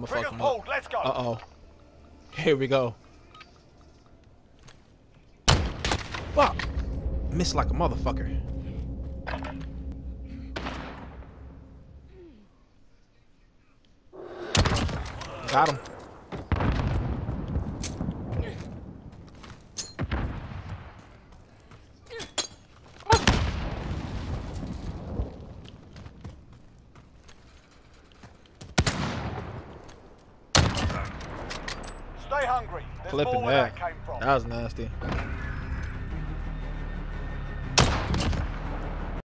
I'm gonna Trigger's fuck him up. pulled. Let's go. Uh-oh. Here we go. Wow. Missed like a motherfucker. Got him. Stay hungry. There's Flipping more where that. that came from. That was nasty.